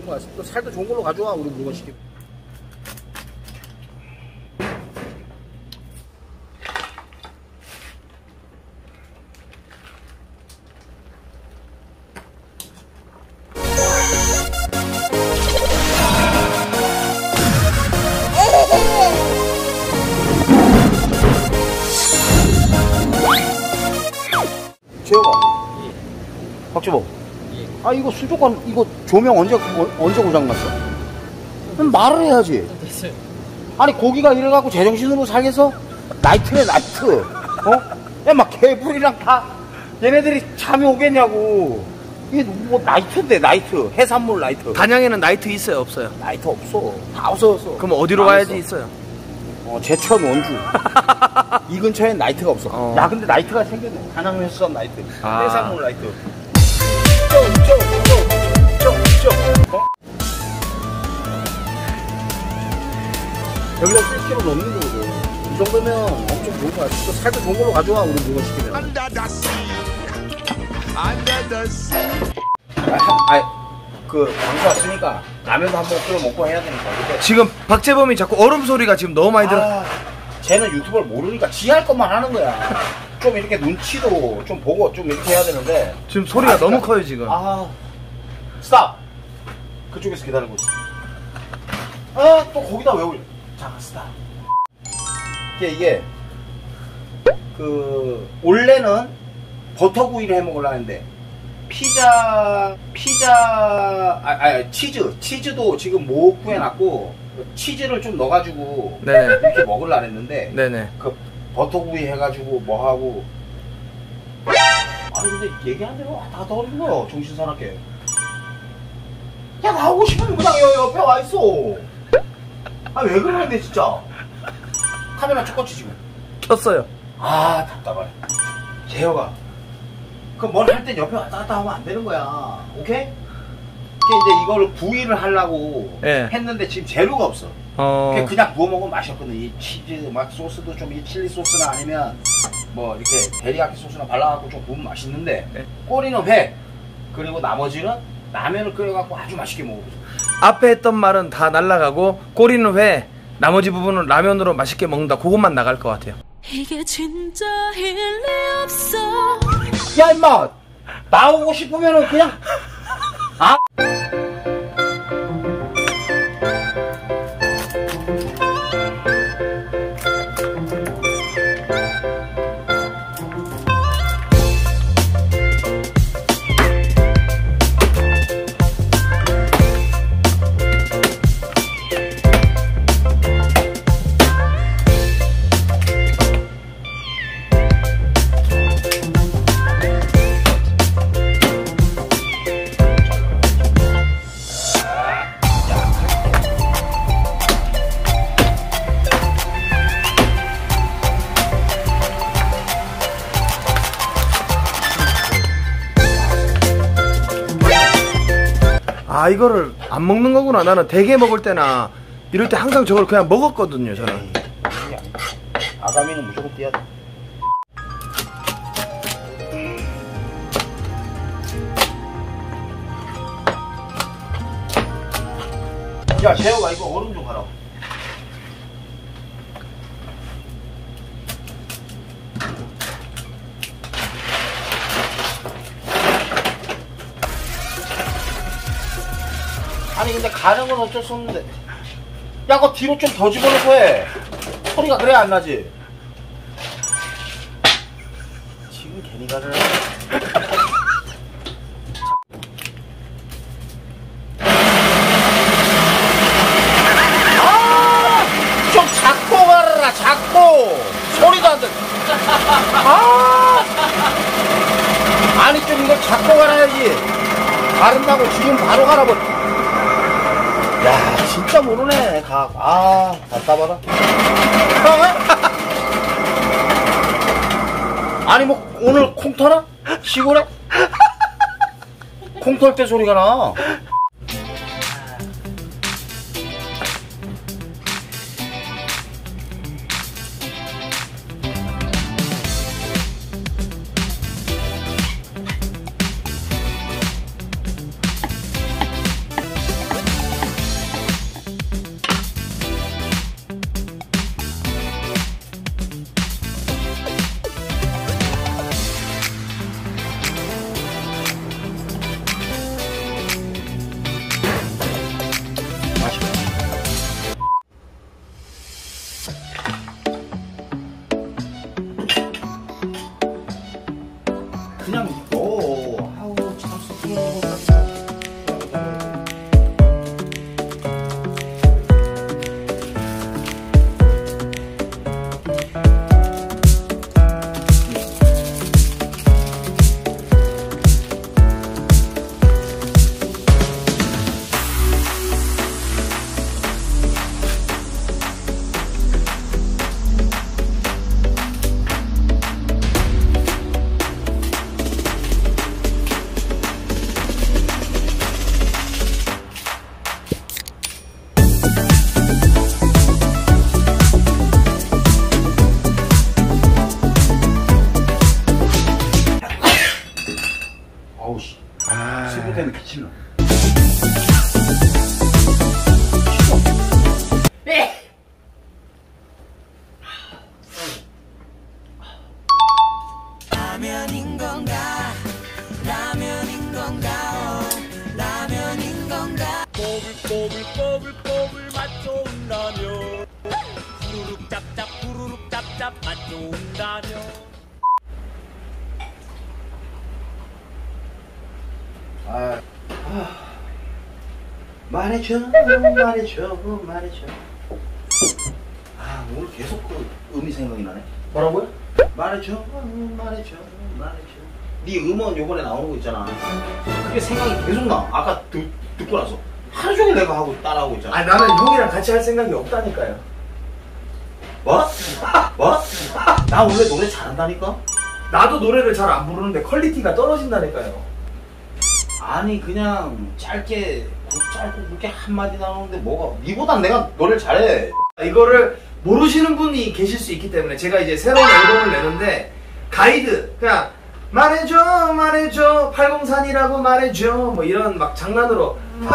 거야. 또 살도 좋은 걸로 가져와, 우리 물건 시키면. 재혁아. 예. 박주범. 예. 아, 이거 수족관, 이거 조명 언제 고장났어? 그럼 말을 해야지. 됐어요. 아니, 고기가 이래갖고 제정신으로 살겠어? 나이트네, 나이트. 야, 막 개불이랑 다, 얘네들이 잠이 오겠냐고. 이게 뭐, 나이트인데, 나이트. 해산물 나이트. 단양에는 나이트 있어요, 없어요? 나이트 없어. 다 없어졌어. 그럼 어디로 가야지 있어요? 제천, 원주. 이 근처엔 나이트가 없어. 야, 근데 나이트가 생겼네. 단양면수산 나이트. 해산물 나이트. 여기가 1kg 넘는 거거든. 이 정도면 엄청 좋은 거야. 또 살도 좋은 걸로 가져와, 우리 물건 시키면. 광수 왔으니까 라면도 한번 끓여 먹고 해야 되니까. 근데 지금 박재범이 자꾸 얼음 소리가 지금 너무 많이 들어. 쟤는 유튜브를 모르니까 지 할 것만 하는 거야. 좀 이렇게 눈치도 좀 보고 좀 이렇게 해야 되는데 지금 소리가 너무 커요 지금. 스탑. 그쪽에서 기다리고 있어. 또 거기다 왜 올려? 자, 스탑. 이게 원래는 버터구이를 해 먹으려 했는데 치즈도 지금 못 구해놨고 치즈를 좀 넣어가지고 네네. 이렇게 먹으려 했는데 네네. 그 버터구이 해가지고 뭐하고 아니 근데 얘기한 대로 다 더어린 거야. 정신사납게. 야, 나오고 싶으면 그냥 옆에 와있어. 왜 그러는데 진짜. 카메라 켰지 지금? 켰어요. 답답하네. 재혁아, 그럼 뭘 할 땐 옆에 왔다 갔다 하면 안 되는 거야. 오케이? 이제 이거를 구이를 하려고 했는데 지금 재료가 없어. 그냥 구워 먹으면 맛이 없거든. 이 치즈 막 소스도 좀 이 칠리 소스나 아니면 뭐 이렇게 데리야끼 소스나 발라갖고 좀 구우면 맛있는데 꼬리는 회, 그리고 나머지는 라면을 끓여갖고 아주 맛있게 먹어보자. 앞에 했던 말은 다 날라가고 꼬리는 회, 나머지 부분은 라면으로 맛있게 먹는다. 그것만 나갈 것 같아요. 이게 진짜 일리 없어. 야, 임마! 나오고 싶으면은 그냥 이거를 안 먹는 거구나. 나는 대게 먹을 때나 이럴 때 항상 저걸 그냥 먹었거든요, 저는. 아가미는 무조건 띄야 돼. 야, 재혁아, 이거 얼음 좀 가라. 아니 근데 가는 건 어쩔 수 없는데 야, 그거 뒤로 좀 더 집어넣고 해. 소리가 그래야 안 나지. 지금 괜히 가를 좀 작고 가라. 작고 소리도 안 돼. 아니 좀 이걸 작고 갈아야지. 가른다고 지금 바로 갈아버려. 야, 진짜 모르네, 각. 답답하다. 아니, 뭐, 오늘 콩 터나? 시골에? 콩 털 때 소리가 나. 꼬불꼬불꼬불 맛 좋은 라면 후루룩 짭짭 후루룩 짭짭 맛 좋은 라면. 말해줘. 오늘 계속 그 음이 생각이 나네. 뭐라고요? 말해줘. 네 음원 요번에 나오는 거 있잖아. 그게 생각이 계속 나. 아까 듣고 나서 하루 종일 내가 하고 따라하고 있잖아. 아, 나는 형이랑 같이 할 생각이 없다니까요. 뭐? 나 원래 노래 잘한다니까? 나도 노래를 잘 안 부르는데 퀄리티가 떨어진다니까요. 아니 그냥 짧게 그렇게 한마디 나오는데 뭐가 니보단 내가 노래를 잘해. 이거를 모르시는 분이 계실 수 있기 때문에 제가 이제 새로운 앨범을 내는데 가이드 그냥 말해줘 803이라고 말해줘 뭐 이런 막 장난으로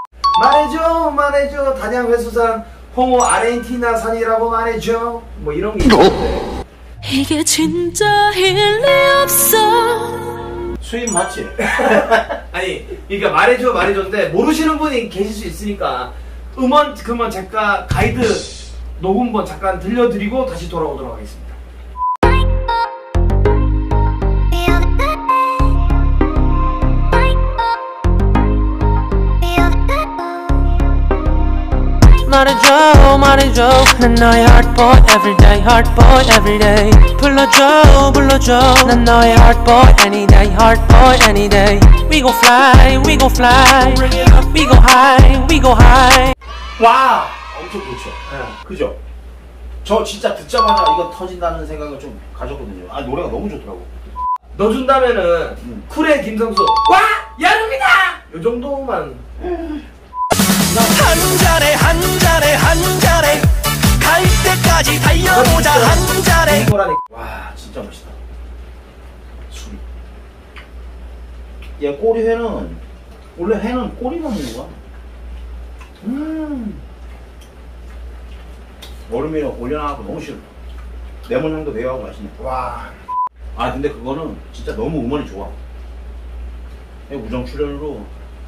말해줘 단양 회수산 홍어 아르헨티나산이라고 말해줘 뭐 이런 게 있는데 이게 진짜 일리 없어. 수입 맞지? 아니 그러니까 말해줘인데 모르시는 분이 계실 수 있으니까 음원 그만 잠깐 가이드 녹음본 잠깐 들려드리고 다시 돌아오도록 하겠습니다. 말해줘 난 너의 heartboy everyday heartboy everyday 불러줘 난 너의 heartboy anyday heartboy anyday we go fly we go high 와 엄청 좋죠. 그죠? 저 진짜 듣자마자 이거 터진다는 생각을 좀 가졌거든요. 아 노래가 너무 좋더라고. 넣어준다면은 쿨의 김성수 와 여름이다 요 정도만 한 잔에 갈 때까지 달려보자 한 잔에. 와 진짜 멋있다. 술이. 야 꼬리회는 원래 회는 꼬리만 먹는 거야. 얼음에 올려놔갖고 너무 싫어. 레몬 향도 매워하고 맛있네. 와. 아 근데 그거는 진짜 너무 음원이 좋아. 우정 출연으로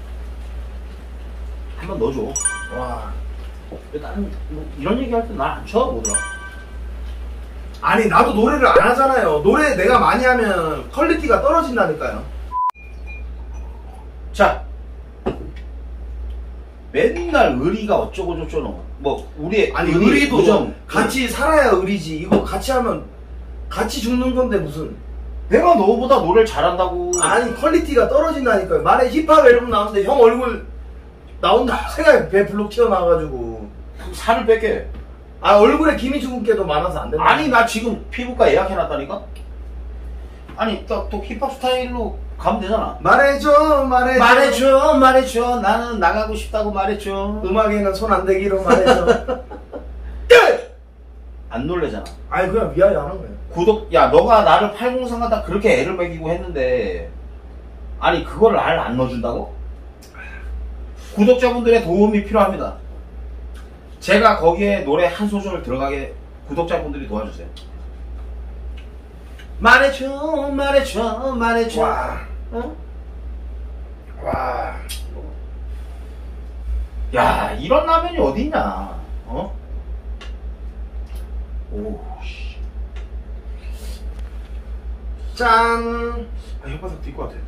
한번 넣어줘. 와. 다른 뭐 이런 얘기 할 때 날 안 쳐다보더라. 아니 나도 노래를 안 하잖아요. 노래 내가 많이 하면 퀄리티가 떨어진다니까요. 자 맨날 의리가 어쩌고 저쩌고 뭐 우리 아니 의리도 우정 같이 살아야 의리지. 이거 같이 하면 같이 죽는 건데 무슨. 내가 너보다 노래를 잘한다고. 아니 퀄리티가 떨어진다니까요. 만약에 힙합 앨범 나오는데 형 얼굴 나온다고 생각해. 배 블록 튀어나와가지고 살을 뺄게. 아 얼굴에 기미 주근깨도 많아서 안 된다. 아니 나 지금 피부과 예약해놨다니까. 아니 또 힙합 스타일로 가면 되잖아. 말해줘 나는 나가고 싶다고 말해줘. 음악에는 손 안 대기로 말해줘. 안 놀래잖아. 아니 그냥 위하여 하는 거예요. 야 너가 나를 803 갖다 그렇게 애를 먹이고 했는데 아니 그거를 안 넣어준다고? 구독자분들의 도움이 필요합니다. 제가 거기에 노래 한 소절을 들어가게 구독자분들이 도와주세요. 말해줘. 와. 어? 와. 야 이런 라면이 어딨냐? 어? 오 씨. 짠. 아, 혓바닥 뛸 것 같아.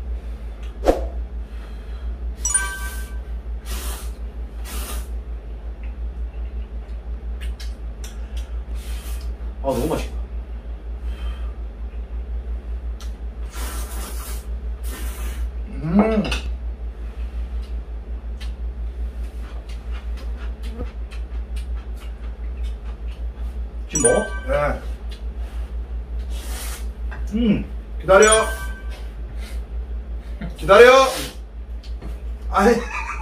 아 너무 맛있다. 지금 먹어? 네. 기다려. 아니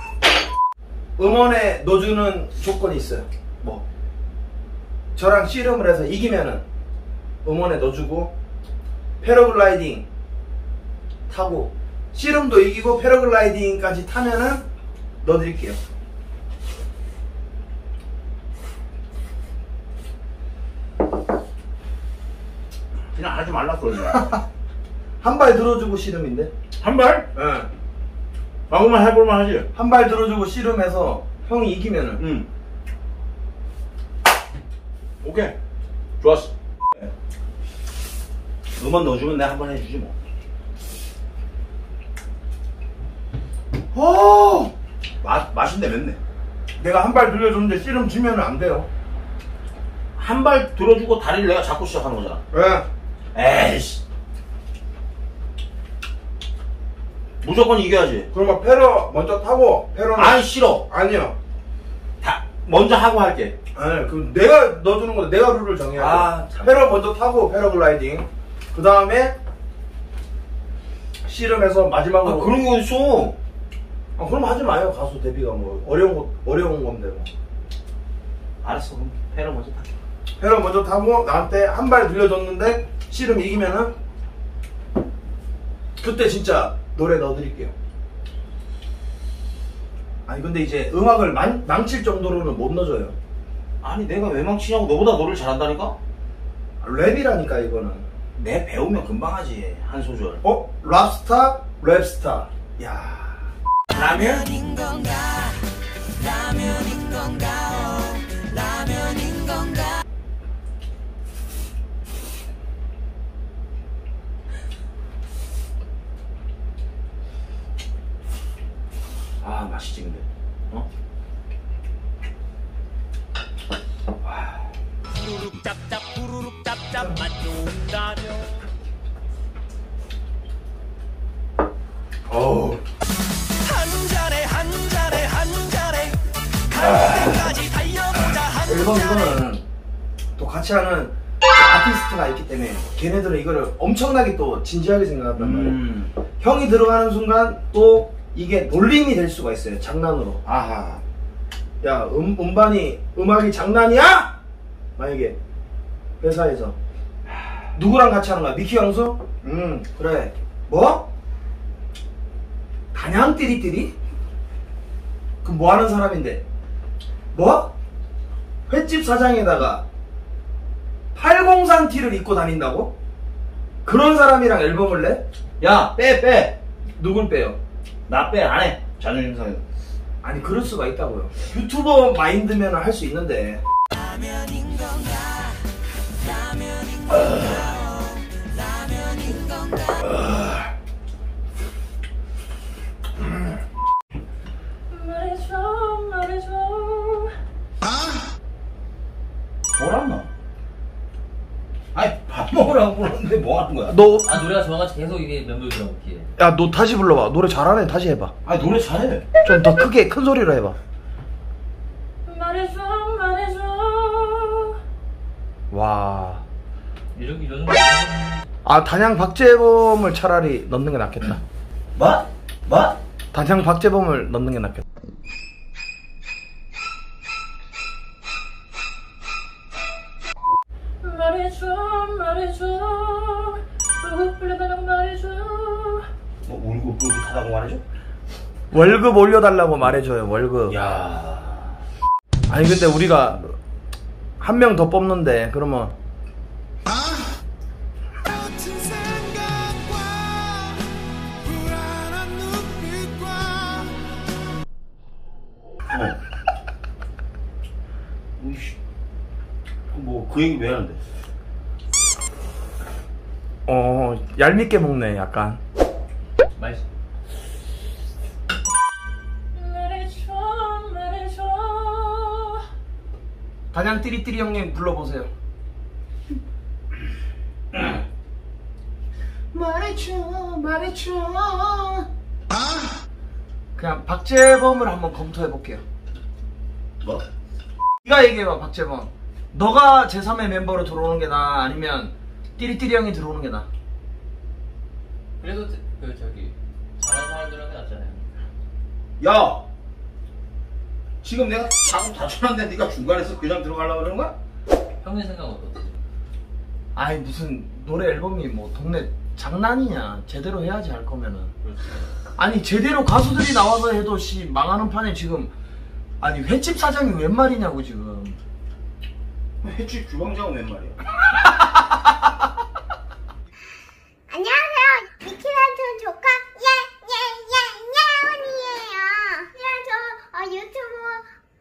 음원에 넣어주는 조건이 있어요. 뭐? 저랑 씨름을 해서 이기면은 음원에 넣어주고 패러글라이딩 타고 씨름도 이기고 패러글라이딩까지 타면은 넣어드릴게요. 그냥 하지 말라 그러냐. 한 발 들어주고 씨름인데. 한 발? 응. 방금만 해볼만 하지. 한 발 들어주고 씨름해서 형이 이기면은. 오케이. 좋았어. 음원 넣어주면 내가 한번 해주지 뭐. 맛인데 맵네. 내가 한 발 들려줬는데 씨름 지면 안 돼요. 한 발 들어주고 다리를 내가 잡고 시작하는 거잖아. 왜? 에이씨. 무조건 이겨야지. 그러면 페러 먼저 타고 페러는. 아니 싫어. 아니요. 다 먼저 하고 할게. 아니 그럼 내가 넣어주는 건데 내가 룰을 정해야 돼. 페러 먼저 타고 패러글라이딩. 그 다음에 씨름해서 마지막으로. 그런 거 있어. 그럼 하지 마요. 가수 데뷔가 뭐 어려운 건데 뭐. 알았어. 그럼 페러 먼저 탈게. 페러 먼저 타고 나한테 한 발 들려줬는데 씨름 이기면은 그때 진짜 노래 넣어드릴게요. 아니 근데 이제 음악을 망칠 정도로는 못 넣어줘요. 아니 내가 왜 망치냐고. 너보다 노래를 잘한다니까? 랩이라니까 이거는. 내 배우면 금방 하지. 한 소절. 랍스타 랩스타. 야. 라면인 건가 라면인 건가 라면인 건가. 맛있지 근데. 후루룩 짭짭 후루룩 짭짭 맛 좋은 라면. 한 잔에 한 잔에 한 잔에 갈 때까지 달려보자. 앨범 이거는 또 같이 하는 아티스트가 있기 때문에 걔네들은 이거를 엄청나게 또 진지하게 생각한단 말이에요. 형이 들어가는 순간 또 이게 놀림이 될 수가 있어요. 장난으로. 아하. 야 음악이 장난이야? 만약에 회사에서 누구랑 같이 하는 거야? 미키 형수? 그래. 뭐? 단양 띠리띠리? 그럼 뭐 하는 사람인데? 뭐? 횟집 사장에다가 803 티를 입고 다닌다고? 그런 사람이랑 앨범을 내? 야, 빼. 누굴 빼요? 나 빼, 안 해. 자존심 상해. 아니 그럴 수가 있다고요. 유튜버 마인드면 할 수 있는데. 라면인 건가 라면인 건가 라면인 건가. 말해줘 뭐란나? 아니 밥 먹으라고 부르는데 뭐 하는 거야? 너, 노래가 좋아가지고 계속 이게 멤버들이라고 웃기해. 야, 너 다시 불러봐. 노래 잘하네. 다시 해봐. 아니 노래 잘해. 좀 더 크게, 큰 소리로 해봐. 말해줘 와. 이런 단양 박재범을 차라리 넣는 게 낫겠다. 뭐? 단양 박재범을 넣는 게 낫겠다. 말해줘 울고불려달라고 말해줘. 뭐 울긋불긋하다고 말해줘? 월급 올려달라고 말해줘요. 월급. 야. 아니 근데 우리가 한 명 더 뽑는데 그러면 뭐 그 얘기 왜 하는데? 얄밉게 먹네 약간. 맛있어. 말해줘 단양 띠리띠리 형님 불러보세요. 말해줘. 그냥 박재범을 한번 검토해볼게요. 뭐? 네가 얘기해봐. 박재범, 너가 제3의 멤버로 들어오는 게 나아 아니면 띠리띠리 형이 들어오는 게 나아? 그래도 저기 잘하는 사람들한테 낫잖아요. 야! 지금 내가 작업 다 쳐놨는데 네가 중간에서 그냥 들어가려고 그러는 거야? 형님 생각은 어떠세요? 아이 무슨 노래 앨범이 뭐 동네 장난이냐. 제대로 해야지 할 거면은. 그렇죠. 아니 제대로 가수들이 나와서 해도 망하는 판에 지금. 아니 횟집 사장이 웬 말이냐고 지금. 횟집 주방장은 웬 말이야? 안녕하세요. 미키란촌 조카 예예예예언이에요. 저 유튜브